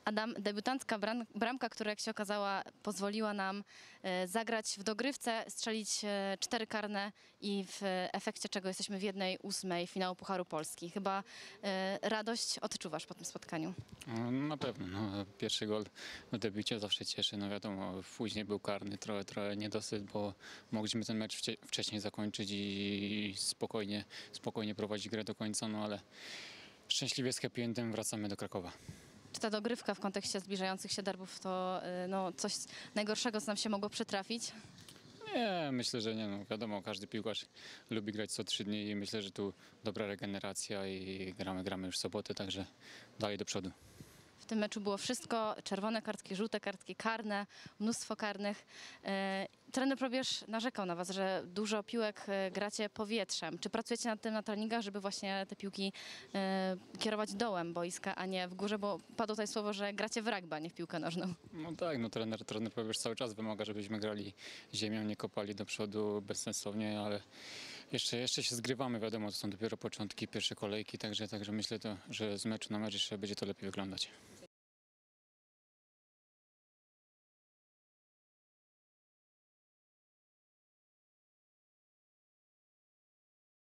Adam, debiutancka bramka, która jak się okazała pozwoliła nam zagrać w dogrywce, strzelić 4 karne i w efekcie czego jesteśmy w 1/8 finału Pucharu Polski. Chyba radość odczuwasz po tym spotkaniu. No, na pewno. No, pierwszy gol w debiucie zawsze cieszy. No wiadomo, później był karny, trochę niedosyt, bo mogliśmy ten mecz wcześniej zakończyć i spokojnie prowadzić grę do końca, no ale szczęśliwie z happy endem wracamy do Krakowa. Czy ta dogrywka w kontekście zbliżających się derbów to coś najgorszego, co nam się mogło przytrafić? Nie, myślę, że nie. No, wiadomo, każdy piłkarz lubi grać co 3 dni i myślę, że tu dobra regeneracja i gramy już w sobotę, także dalej do przodu. W tym meczu było wszystko, czerwone kartki, żółte kartki, karne, mnóstwo karnych. Trener Probierz narzekał na was, że dużo piłek gracie powietrzem. Czy pracujecie nad tym na treningach, żeby właśnie te piłki kierować dołem boiska, a nie w górze? Bo padło tutaj słowo, że gracie w rugby, a nie w piłkę nożną. No tak, no trener Probierz cały czas wymaga, żebyśmy grali ziemią, nie kopali do przodu bezsensownie, ale jeszcze się zgrywamy, wiadomo, to są dopiero początki, pierwsze kolejki, także myślę, że z meczu na mecz jeszcze będzie to lepiej wyglądać.